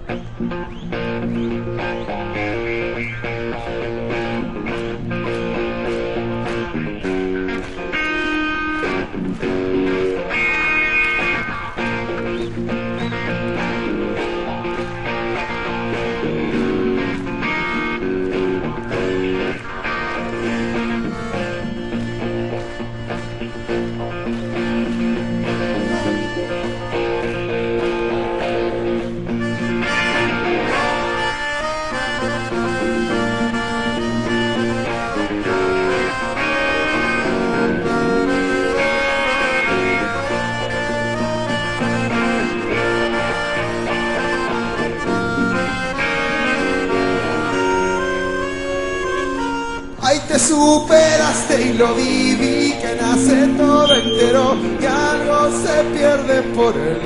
Ahí te superaste y lo viví, que nace todo entero y algo se pierde por el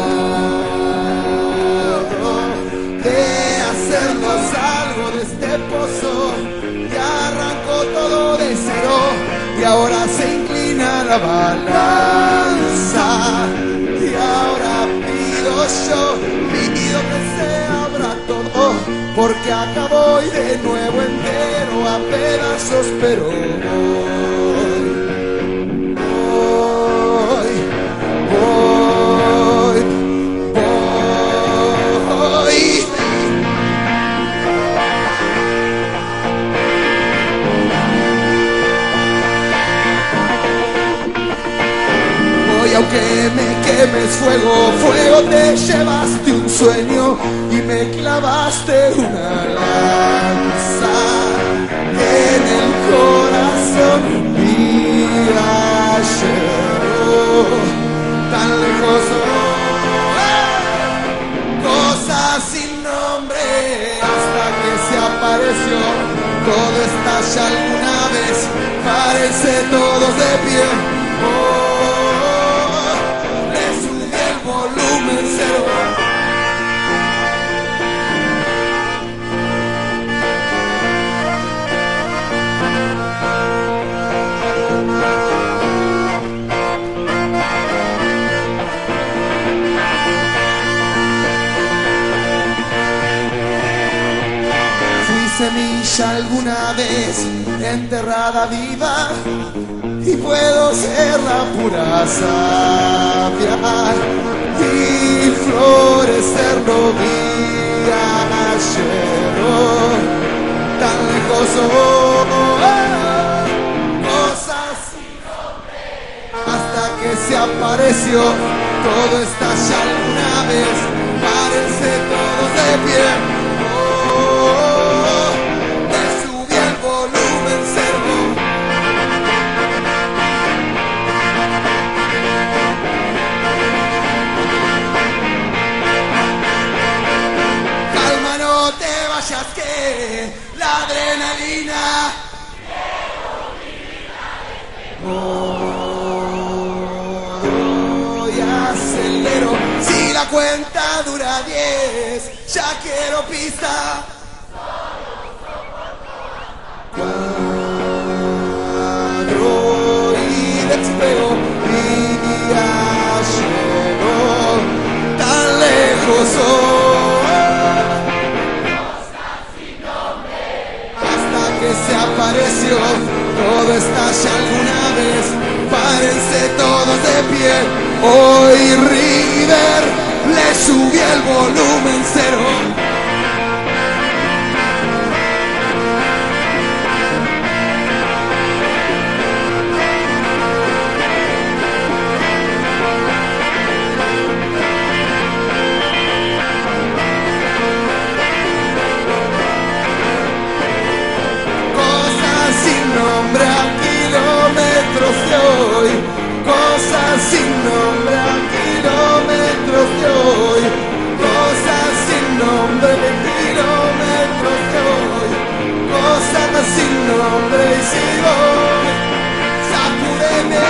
modo de hacernos algo de este pozo. Ya arrancó todo de cero y ahora se inclina la balanza. Y ahora pido que se abra todo, porque acabo y de nuevo entero a pedazos, pero voy. Aunque me quemes fuego, te llevaste un sueño y me clavaste una lanza en el corazón. Y ayer, tan lejos, cosas sin nombre, hasta que se apareció. Todo estalla alguna vez, parece todos de pie. Semilla alguna vez enterrada viva, y puedo ser la pura savia y florecer lo vi ayer, tan lejos, cosas sin nombre, hasta que se apareció. Todo estalla alguna vez, parece todos de pie. Que la adrenalina voy acelero. Si la cuenta dura 10, ya quiero pista. 4 y despego y ya llego tan lejos. Se apareció, todo estalla alguna vez, párense todos de pie. Hoy River le subí el volumen cero. Cosas sin nombre a kilómetros de hoy, cosas sin nombre a kilómetros de hoy, cosas sin nombre y si voy, sacúdeme.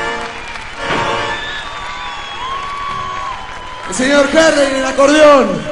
El señor Harry en el acordeón.